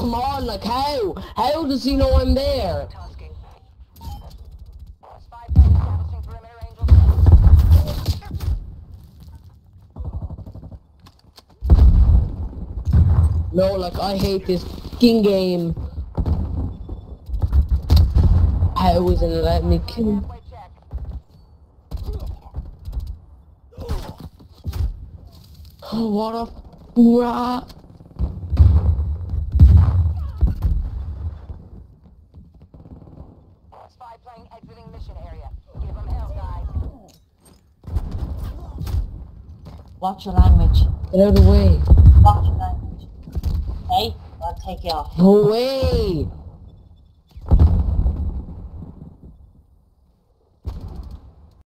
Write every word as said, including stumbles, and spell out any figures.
come on, like how? How does he know I'm there? No, like I hate this fucking game. How isn't it letting me kill him? Oh, what a rat. Spy plane exiting mission area. Give them hell, guys. Watch your language. Get out of the way. Watch your language. Hey, I'll take you off. Go away.